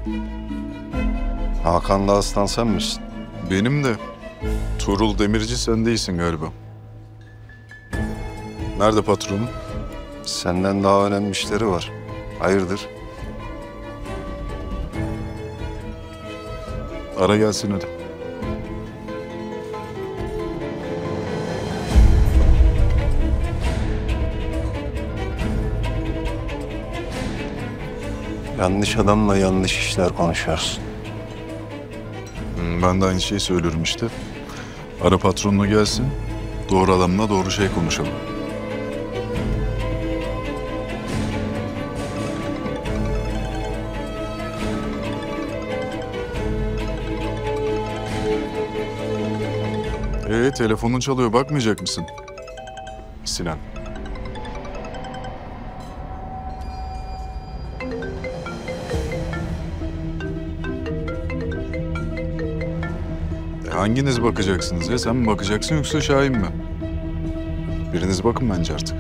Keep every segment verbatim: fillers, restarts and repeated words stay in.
Hakan'la Aslan sen misin? Benim de. Tuğrul Demirci sen değilsin galiba. Nerede patronun? Senden daha önemli işleri var. Hayırdır? Ara gelsin hadi. Yanlış adamla yanlış işler konuşuyorsun. Hmm, Ben de aynı şeyi söylüyorum işte. Ara patronuna gelsin. Doğru adamla doğru şey konuşalım. Ee, telefonun çalıyor. Bakmayacak mısın? Sinan. E, hanginiz bakacaksınız ya? Sen mi bakacaksın yoksa Şahin mi? Biriniz bakın bence artık.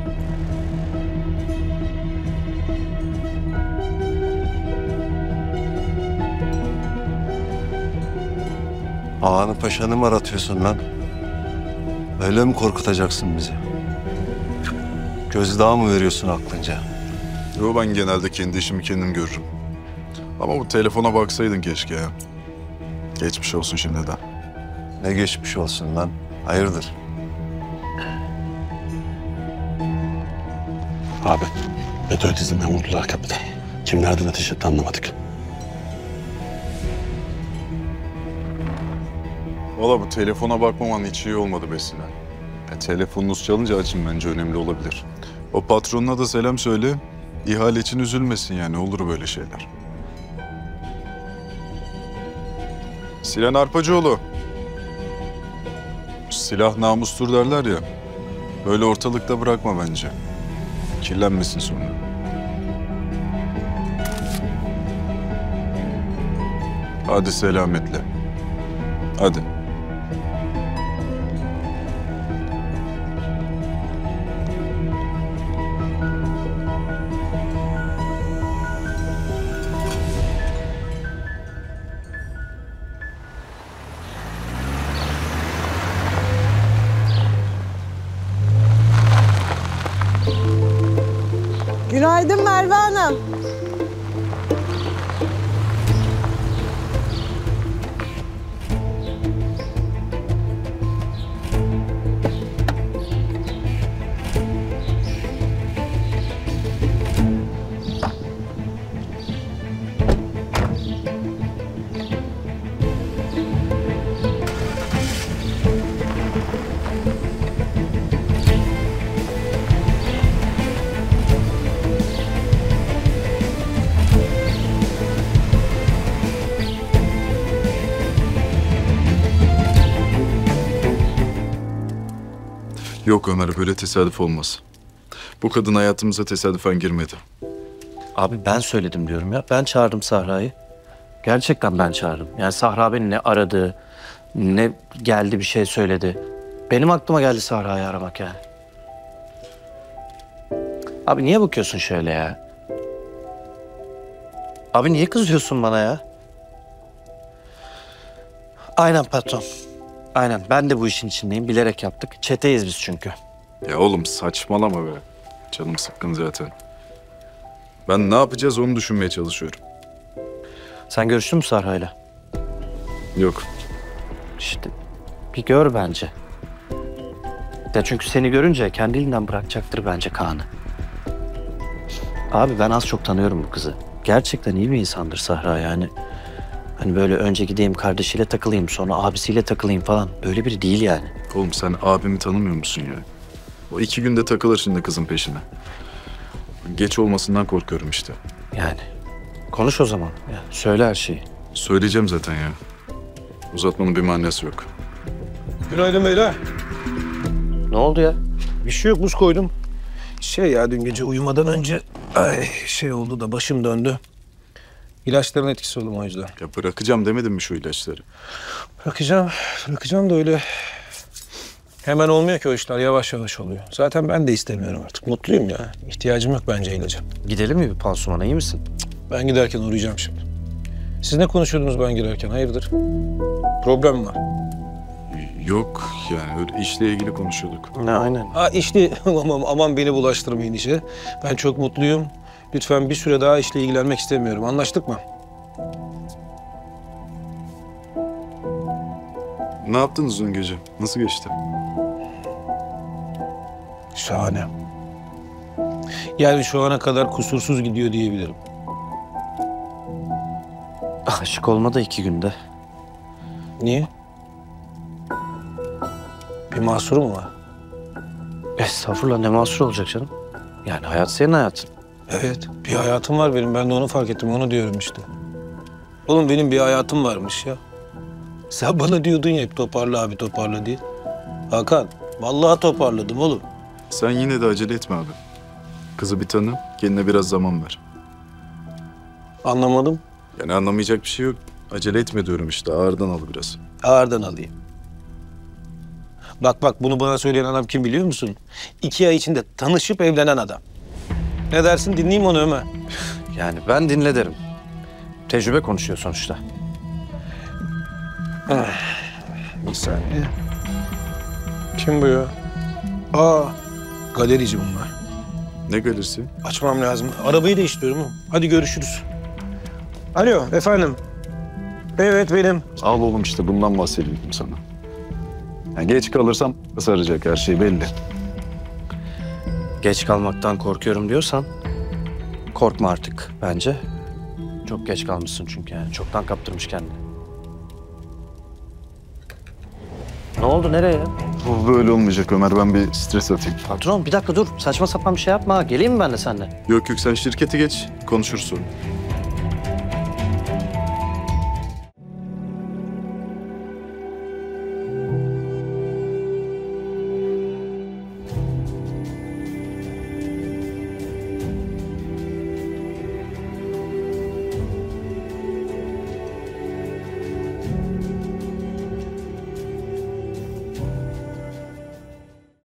Ağanı paşanı mı aratıyorsun lan? Öyle mi korkutacaksın bizi? Gözdağı mı veriyorsun aklınca? Yo, ben genelde kendi işimi kendim görürüm. Ama bu telefona baksaydın keşke ya. Geçmiş olsun şimdiden. Ne geçmiş olsun lan? Hayırdır? Abi, meteor izinden vurdular kapıda. Kim nereden ateş etti anlamadık. Valla bu telefona bakmaman hiç iyi olmadı be Sinan. Ya, telefonunuz çalınca açın, bence önemli olabilir. O patronuna da selam söyle. İhale için üzülmesin yani, olur böyle şeyler. Sinan Arpacıoğlu. Silah namustur derler ya. Böyle ortalıkta bırakma bence. Kirlenmesin sonra. Hadi selametle. Hadi. Günaydın Merve Hanım. Yok Ömer, böyle tesadüf olmaz. Bu kadın hayatımıza tesadüfen girmedi. Abi ben söyledim diyorum ya. Ben çağırdım Sahra'yı. Gerçekten ben çağırdım. Yani Sahra beni ne aradı, ne geldi bir şey söyledi. Benim aklıma geldi Sahra'yı aramak yani. Abi niye bakıyorsun şöyle ya? Abi niye kızıyorsun bana ya? Aynen patron. Aynen, ben de bu işin içindeyim. Bilerek yaptık. Çeteyiz biz çünkü. Ya oğlum saçmalama be. Canım sıkkın zaten. Ben ne yapacağız onu düşünmeye çalışıyorum. Sen görüştün mü Sahra'yla? Yok. İşte bir gör bence. Ya çünkü seni görünce kendiliğinden bırakacaktır bence Kaan'ı. Abi ben az çok tanıyorum bu kızı. Gerçekten iyi bir insandır Sahra yani. Hani böyle önce gideyim kardeşiyle takılayım, sonra abisiyle takılayım falan. Böyle biri değil yani. Oğlum sen abimi tanımıyor musun ya? O iki günde takılır şimdi kızın peşine. Geç olmasından korkuyorum işte. Yani konuş o zaman. Ya, söyle her şeyi. Söyleyeceğim zaten ya. Uzatmanın bir manası yok. Günaydın beyler. Ne oldu ya? Bir şey yok, buz koydum. Şey ya, dün gece uyumadan önce ay, şey oldu da başım döndü. İlaçların etkisi oldu o yüzden. Ya bırakacağım demedim mi şu ilaçları? Bırakacağım, bırakacağım da öyle hemen olmuyor ki o işler, yavaş yavaş oluyor. Zaten ben de istemiyorum artık, mutluyum ya. İhtiyacım yok bence ilaca. Gidelim mi bir pansumana, iyi misin? Ben giderken uğrayacağım şimdi. Siz ne konuşuyordunuz ben girerken? Hayırdır? Problem mi var? Yok yani öyle işle ilgili konuşuyorduk. Ne aynen. Ha işte aman, aman beni bulaştırmayın işe. Ben çok mutluyum. Lütfen bir süre daha işle ilgilenmek istemiyorum. Anlaştık mı? Ne yaptınız dün gece? Nasıl geçti? Şahane. Yani şu ana kadar kusursuz gidiyor diyebilirim. Aşık olma da iki günde. Niye? Bir mahsuru mu var? Estağfurullah, ne mahsur olacak canım? Yani hayat senin hayatın. Evet, bir hayatım var benim. Ben de onu fark ettim, onu diyorum işte. Oğlum benim bir hayatım varmış ya. Sen bana diyordun ya hep toparla abi, toparla diye. Hakan, vallahi toparladım oğlum. Sen yine de acele etme abi. Kızı bir tanı, kendine biraz zaman ver. Anlamadım. Yani anlamayacak bir şey yok. Acele etme diyorum işte, ağırdan al biraz. Ağırdan alayım. Bak bak, bunu bana söyleyen adam kim biliyor musun? İki ay içinde tanışıp evlenen adam. Ne dersin, dinleyeyim onu Ömer. Yani ben dinle derim. Tecrübe konuşuyor sonuçta. Bir saniye. Kim bu ya? Aa, galerici bunlar. Ne galerisi? Açmam lazım. Arabayı değiştiriyorum oğlum. Hadi görüşürüz. Alo, efendim. Evet, benim. Al oğlum işte bundan bahsediyordum sana. Yani geç kalırsam ısıracak her şey belli. Geç kalmaktan korkuyorum diyorsan korkma artık bence. Çok geç kalmışsın çünkü yani. Çoktan kaptırmış kendini. Ne oldu, nereye ya? Bu böyle olmayacak Ömer, ben bir stres atayım. Patron bir dakika dur. Saçma sapan bir şey yapma. Geleyim mi ben de seninle? Yok yok sen şirkete geç, konuşuruz sonra.